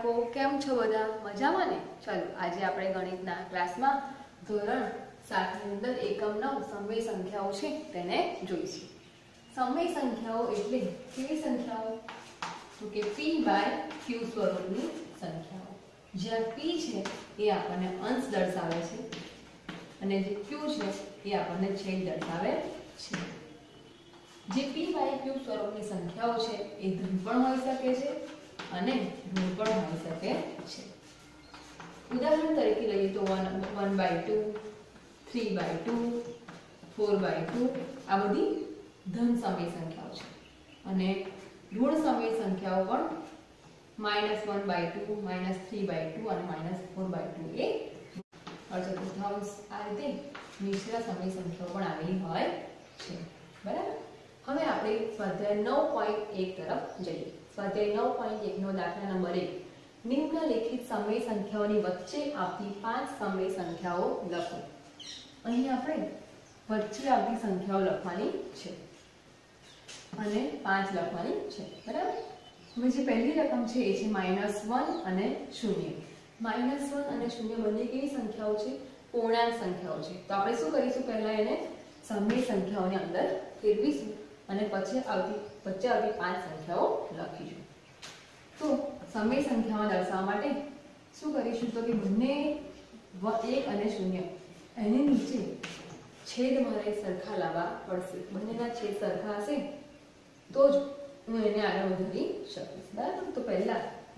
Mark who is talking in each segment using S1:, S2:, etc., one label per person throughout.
S1: બાળકો કેમ છો બધા મજામાં ને? ચલો આજે આપણે ગણિતના ક્લાસમાં ધોરણ 7 ની અંદર એકમ 9 સમય સંખ્યાઓ છે તેને જોઈશું। સમય સંખ્યાઓ એટલે કેવી સંખ્યાઓ? તો કે p / q સ્વરૂપની સંખ્યાઓ। જ્યાં p છે એ આપણને અંશ દર્શાવે છે અને જે q છે એ આપણને છેદ દર્શાવે છે। જે p / q સ્વરૂપની સંખ્યાઓ છે એ ધન પણ હોઈ શકે છે અને ઋણ પણ હોઈ શકે છે। ઉદાહરણ તરીકે લઈએ તો 1/2, 3/2, 4/2 આ બધી ધન સમય સંખ્યાઓ છે અને ઋણ સમય સંખ્યાઓ પણ -1/2, -3/2 અને -4/2 એ અડચતુર્થાંશ આ રીતે મિશ્ર સમય સંખ્યાઓ પણ આવેલી હોય છે। બરાબર। હવે આપણે સ્વાધ્યાય 9.1 તરફ જઈએ। સ્વાધ્યાય 9.1 નો દાખલા નંબર 1 નિમ્નલિખિત સમય સંખ્યાઓની વચ્ચે આવતી 5 સમય સંખ્યાઓ લખો। અહીં આપણે વચ્ચે આવતી સંખ્યાઓ લખવાની છે અને 5 લખવાની છે। બરાબર। હવે જે પહેલી રકમ છે એ છે -1 અને 0। -1 અને 0 બંને કેવી સંખ્યાઓ છે? પૂર્ણાંક સંખ્યાઓ છે। તો આપણે શું કરીશું? પહેલા એને સમય સંખ્યાઓની અંદર ફેરવીશું અને પછી વચ્ચે આવતી 5 સંખ્યાઓ લખીશું। તો સમય સંખ્યાઓ દર્શાવવા માટે શું કરીશું? તો કે બંને 1 અને 0 એની નીચે છેદ મારે સરખા લાવવા પડશે। બંનેના છેદ સરખા હશે તો જ હું એને આગળ વધારી શકીશ। બરાબર। તો પહેલા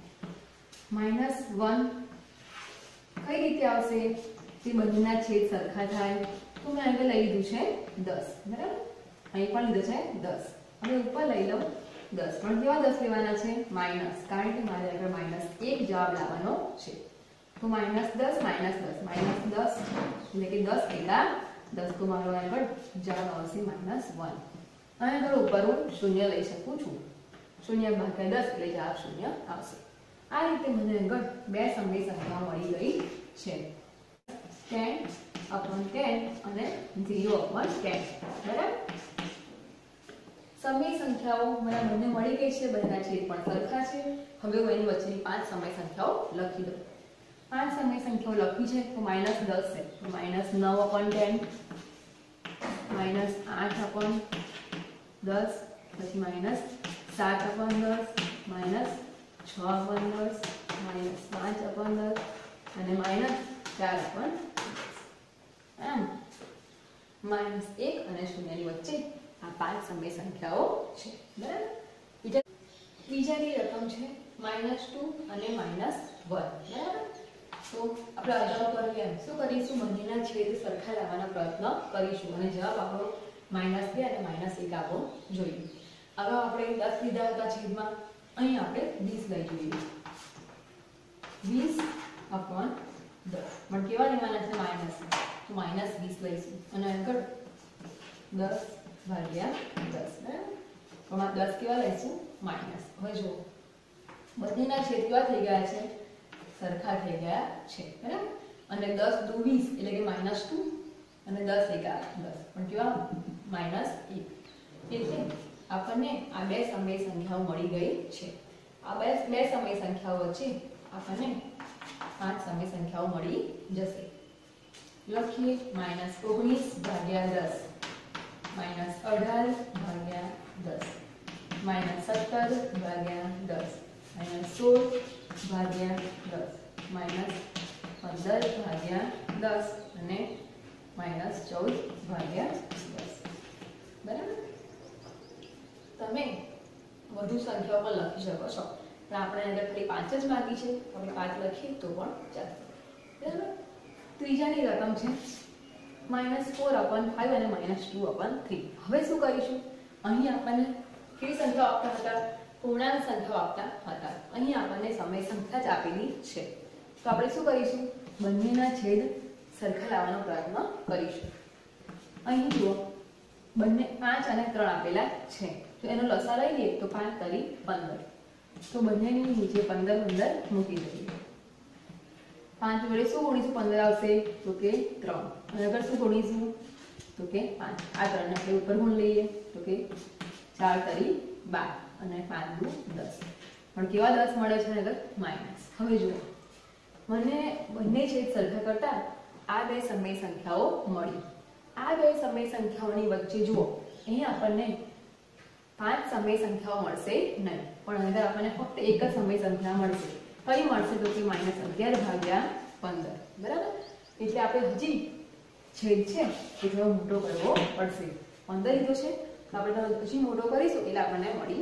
S1: -1 કઈ રીતે આવશે? કે બંનેના છેદ સરખા થાય તો મેં આગળ લઈ લીધું છે 10। બરાબર। અહીં પણ લીધો છે 10। હવે ઉપર લઈ લઉં 10 પણ કેવા 10 લેવાના છે? માઈનસ, કારણ કે મારે આગળ -1 જવાબ લાવવાનો છે। તો -10 -10 એટલે કે 10 પહેલા 10 તો મારો આગળ જવાબ આવશે -1। અને આગળ ઉપર હું 0 લઈ શકું છું। 0 ભાગ્યા 10 એટલે જવાબ 0 આવશે। આ રીતે મને આગળ બે સમય સંખ્યાઓ મળી ગઈ છે, 10/10 અને 0/10। બરાબર। સમય સંખ્યાઓ મને બંને મળી ગઈ છે, બંનેના છેદ પણ સરખા છે। હવે હું એની વચ્ચેની 5 સમય સંખ્યાઓ લખી દઉં। 5 સમય સંખ્યાઓ લખી છે તો -10 છે તો -9/10, -8/10, પછી -7/10, -6/10, -5/10 અને -4/10। આમ -1 અને 0 ની વચ્ચે આ 5 સમય સંખ્યાઓ છે। બરાબર। બીજાની રકમ છે -2 અને -1। બરાબર। તો આપણે અગાઉ કર્યું એમ શું કરીશું? બંનેના છેદ સરખા લાવવાનો પ્રયત્ન કરીશું અને જવાબ આપણો -2 અને -1 આવવો જોઈએ। અગાઉ આપણે 10 લીધા હતા છેદમાં, અહીં આપણે 20 લઈ જોઈએ। 20/10 પણ કેવા લેવાના છે? માઈનસ, તો -20 લઈશું અને આગળ 10/10। બરાબર। 10 કેવા લઈશું? માઈનસ। હવે જુઓ બંનેના છેદ કેવા થઈ ગયા છે? સરખા થઈ ગયા છે। બરાબર। અને 10 દુ 20 એટલે કે -2 અને 10 એકા 10 પણ કેવા? -1 એટલે આપણને આ બે સમય સંખ્યાઓ મળી ગઈ છે। આ બે સમય સંખ્યાઓ વચ્ચે આપણને 5 સમય સંખ્યાઓ મળી જશે। લખીએ -19/10, -18/10, -17/10, -16/10, -15/10 અને -14/10। બરાબર। તમે વધુ સંખ્યાઓ પણ લખી શકો છો, પણ આપણે અંદર ખાલી 5 જ માંગી છે, આપણે 5 લખીએ તો પણ ચાલશે। બરાબર। ત્રીજાની રકમ છે -4/5 અને -2/3। હવે શું કરીશું? અહીં આપણને કેવી સંખ્યાઓ આપતા હતા? પૂર્ણાંક સંખ્યાઓ આપતા હતા। અહીં આપણને સમય સંખ્યા જ આપેલી છે, તો આપણે શું કરીશું? બંનેના છેદ સરખા લાવવાનો પ્રયત્ન કરીશું। અહીં જુઓ બંને 5 અને 3 આપેલા છે, તો એનો લસા લઈ લઈએ તો 5 તરી 15, તો બંનેની નીચે 15 મૂકી દઈએ। 5 વડે શું ગુણીશું? 15 આવશે તો કે 3 અને આગળ શું ગુણીશું? તો કે 5। આ 3 ને આપણે ઉપર ગુણ લઈએ તો કે 4 તરી 12 અને 5 દુ 10। પણ કેવા 10 મળે છે આગળ માઇનસ. હવે જુઓ મને બંને છેદ સરખા કરતા આ બે સમય સંખ્યાઓ મળી. આ બે સમય સંખ્યાઓની વચ્ચે જુઓ અહીં આપણને 5 સમય સંખ્યાઓ મળશે નહીં, પણ અંદર આપણને ફક્ત એક જ સમય સંખ્યા મળશે. કઈ મળશે તો કે -11/15. બરાબર. એટલે આપણે હજી છેદ છે એ થોડો મોટો કરવો પડશે. 15 લીધો છે તો આપણે હજી મોટો કરીશું એટલે આપણને મળી.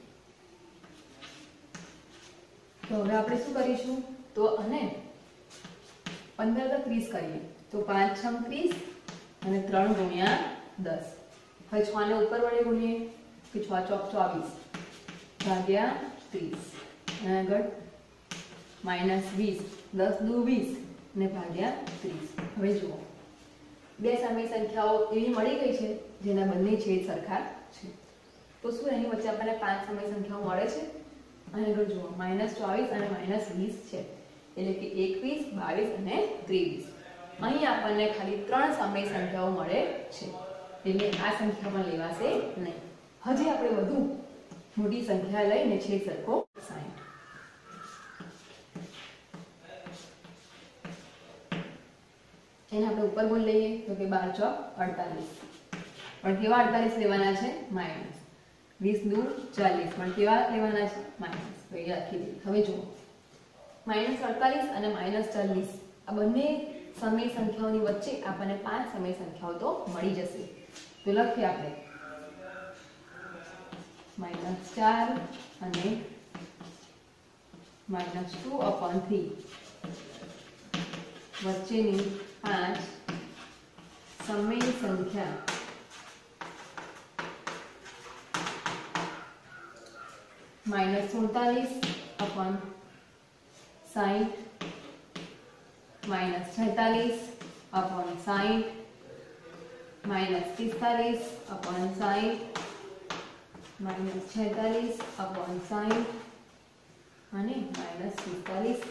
S1: તો હવે આપણે શું કરીશું તો અને 15 તો 30 કરીએ તો 5 6 30 અને 3 ગુણ્યા 10. હવે 6 ને ઉપર વડે ગુણીએ કે 6 ચોક 24 ભાગ્યા 30 અને આગળ -20 10 દુ 20 ને ભાગ્યા 30. હવે જુઓ બે સમય સંખ્યાઓ એવી મળી ગઈ છે જેના બંને છેદ સરખા છે. તો શું એની વચ્ચે આપણને 5 સમય સંખ્યાઓ મળે છે. અને આગળ જુઓ -24 અને -20 છે એટલે કે 21 22 અને 23. અહીં આપણને ખાલી 3 સમય સંખ્યાઓ મળે છે એટલે આ સંખ્યા પણ લેવાશે નહીં. હજી આપણે વધુ મોટી સંખ્યા લઈને છેદ સરખો 60. એને આપણે ઉપર બોલ લઈએ તો કે 12 ચોક 48. પણ કેવા 48 લેવાના છે માઇનસ. 20 દૂર 40 પણ કેવા લેવાના છે માઇનસ. તો એ રાખી દઈએ. હવે જુઓ -48 અને -40 આ બંને સમય સંખ્યાઓની વચ્ચે આપણને 5 સમય સંખ્યાઓ તો મળી જશે. તો લખીએ આપણે -4 અને -2/3 વચ્ચેની 5 સમય સંખ્યા -47/60 -46/60 -45/60 -46/60 અને -45/60.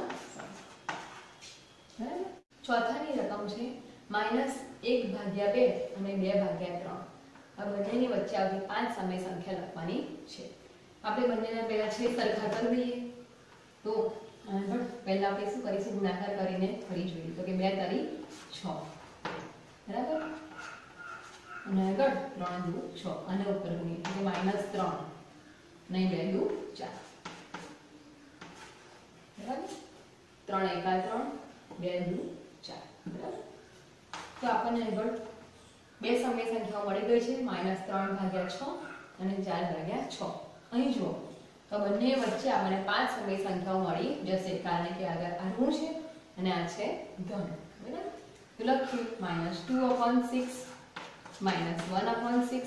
S1: બરાબર. ચોથાની રકમ છે -1/2 અને 2/3. આ બંનેની વચ્ચે આવતી 5 સમય સંખ્યા લખવાની છે. આપણે બંનેના પહેલા છેદ સરખા કરી દઈએ. તો આગળ પહેલા આપણે શું કરીશું ગુણાકાર કરીને ફરી જોઈએ તો કે 2 તારી 6. બરાબર. અને આગળ 3 દુ 6 અને ઉપર ગુણીએ તો -3 નહીં 2 દુ 4. બરાબર. 3 એકા 3 2 દુ 4. બરાબર. તો આપણને આગળ બે સમય સંખ્યાઓ મળી ગઈ છે -3/6 અને 4/6. અહીં જુઓ તો બંને વચ્ચે આપણને 5 સમય સંખ્યાઓ મળી જશે કારણ કે આગળ આ ઋણ છે અને આ છે ધન. બરાબર. તો લખીએ -2/6 -1/6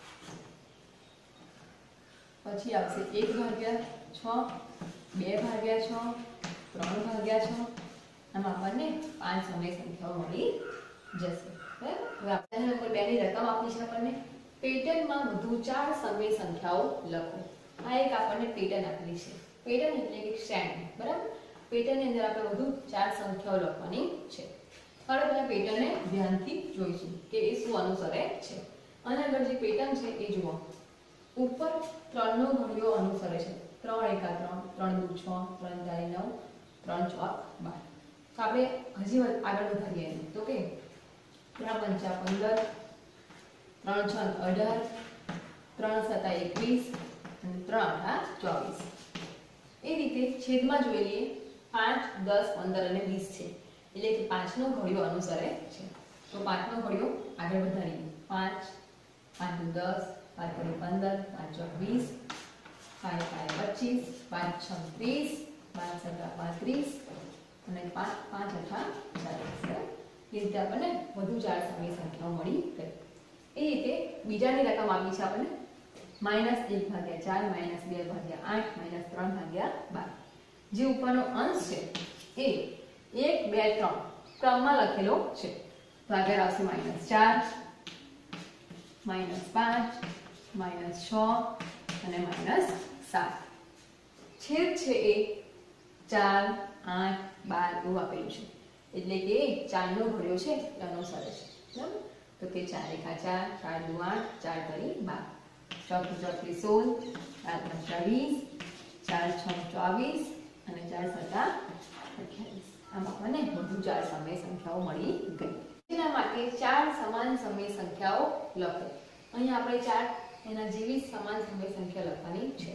S1: પછી આવશે 1/6 2/6 3/6. આમ આપણને 5 સમય સંખ્યાઓ મળી જશે. બરાબર. હવે આપણે નંબર 2 ની રકમ આપી છે આપણને પેટર્નમાં વધુ 4 સમય સંખ્યાઓ લખો. આ એક આપણને પેટર્ન આપેલી છે. પેટર્ન એટલે કે શ્રેણી. બરાબર. પેટર્નની અંદર આપણે વધુ 4 સંખ્યાઓ લખવાની છે. હવે આપણે પેટર્નને ધ્યાનથી જોઈશું કે એ શું અનુસરે છે. અને આગળ જે પેટર્ન છે એ જુઓ ઉપર 3 નો ઘડિયો અનુસરે છે. 3 એકા 3 3 દુ 6 3 તારી 9 3 ચોક 12. તો આપણે હજી આગળ વધારીએ તો કે 3 પંચા 15 3 છ 18 3 સતા 21 અને 3 આઠા 24. એ રીતે છેદમાં જોઈ લઈએ 5 10 15 અને 20 છે એટલે કે 5 નો ઘડિયો અનુસરે છે. તો 5 નો ઘડિયો આગળ વધારીએ 5 5 દુ 10 5 તરી 15 5 ચોક 20 5 25 5 6 30 5 સતા 35 અને 5 આઠા 40. એ રીતે આપણને વધુ 4 સમય સંખ્યાઓ મળી ગઈ. એ રીતે બીજાની રકમ આપી છે આપણને -1/4 -2/8 -3/12. જે ઉપરનો અંશ છે એ 1 2 3 ક્રમમાં લખેલો છે. તો આગળ આવશે -4 -5 -6 અને -7. છેદ છે એ 4 8 12 એવું આપેલું છે એટલે કે 4 નો ઘડિયો છે એ અનુસરે છે. બરાબર. તો કે 4 એકા 4 4 દુ 8 4 તરી 12 ચોક ચોક 16 8 પંચા 20 4 6 24 અને 4 7 28. આમ આપણને વધુ 4 સમય સંખ્યાઓ મળી ગઈ. એના માટે 4 સમાન સમય સંખ્યાઓ લખો. અહીં આપણે 4 એના જેવી સમાન સમય સંખ્યા લખવાની છે.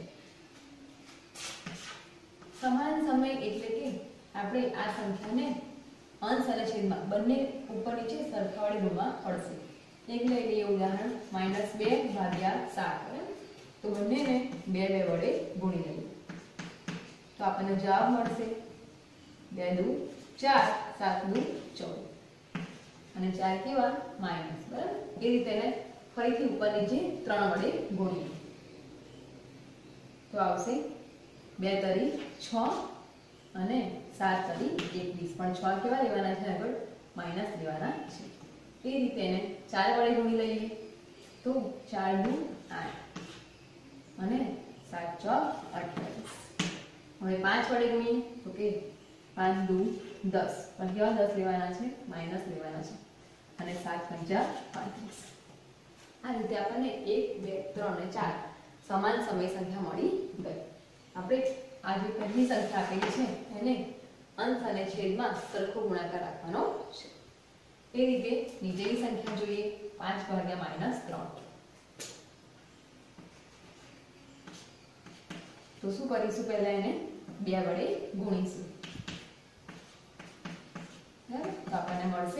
S1: સમાન સમય એટલે કે આપણે આ સંખ્યાને અંશ અને છેદમાં બંને ઉપર નીચે સરખાવાળી ગુણમાં પડશે. એક લઈ લઈએ ઉદાહરણ -2/7. તો બંનેને 2 વડે ગુણી લઈએ તો આપણને જવાબ મળશે 2 દુ 4, 7 દુ 14 અને 4 કેવા માઈનસ. બરાબર, એ રીતે એને ફરીથી ઉપર નીચે 3 વડે ગુણીએ તો આવશે 2 તરી 6 અને 7 તરી 21. પણ 6 કેવા લેવાના છે? આગળ માઈનસ લેવાના છે. એ રીતે એને 4 વડે ગુણી લઈએ તો 4 દુ 8 અને 7 ચોક 28. હવે 5 વડે ગુણીએ તો કે 5 દુ 10. પણ કેવા 10 લેવાના છે? માઈનસ લેવાના છે. અને 7 પંચા 35. આ રીતે આપણને 1 2 3 અને 4 સમાન સમય સંખ્યા મળી ગઈ. આપણે આ જે પહેલી સંખ્યા આપેલી છે એને અંશ અને છેદમાં સરખો ગુણાકાર રાખવાનો છે. એ રીતે નીચેની સંખ્યા જોઈએ 5/-3. તો શું કરીશું? પહેલા એને 2 વડે ગુણીશું. બરાબર, તો આપણને મળશે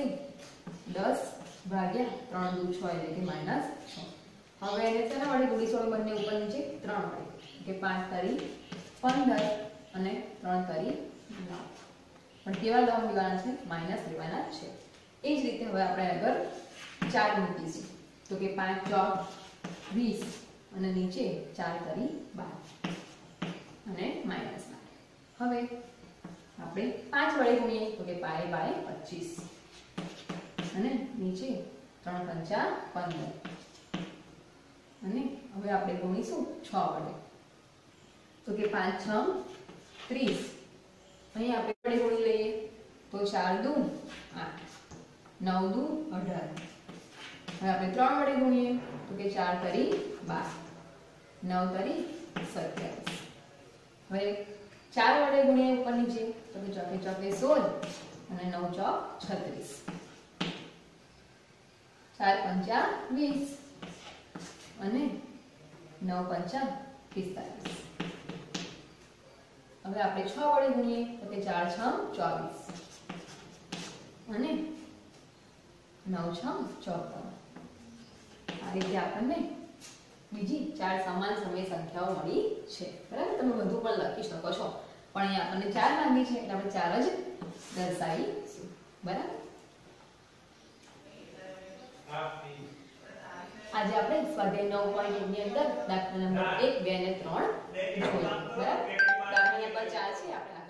S1: 10/3 દુ 6 એટલે કે -6. હવે એને શેના વડે ગુણીશું? બંને ઉપર નીચે 3 વડે. કે 5 તરી 15 અને 3 તરી 9. પણ કેવા લેવાના છે? માઈનસ લેવાના છે. એ જ રીતે હવે આપણે આગળ 4 મૂકીશું તો કે 5 ચોક 20 અને નીચે 4 તરી 12 અને માઈનસ 8. હવે આપણે 5 વડે ગુણીએ તો કે π/25 અને નીચે 3 પંચા 15 અને હવે આપણે ગુણીશું 6 વડે તો કે 5 6 30. અહીં આપણે વડે ગુણી લઈએ તો 4 દુ 8 9 દુ 18. હવે આપણે 3 વડે ગુણીએ તો કે 4 તરી 12 9 તરી 27. હવે 4 વડે ગુણીએ ઉપર નીચે તો કે ચોકે ચોકે 16 અને 9 ચોક 36. 4 પંચા 20 અને 9 પંચા 45. હવે આપણે 6 વડે ગુણીએ તો કે 4 6 24 અને 9 6 54. આ રીતે આપણને બીજી 4 સમાન સમય સંખ્યાઓ મળી છે. બરાબર, તમે વધુ પણ લખી શકો છો પણ અહીંયા આપણને 4 માંગી છે એટલે આપણે 4 જ દર્શાવીશું. બરાબર, આજે આપણે સ્વાધ્યાય 9.1 ની અંદર દાખલા નંબર 1 2 અને 3 જોયું. બરાબર, દાખલા નંબર 4 છે આપણે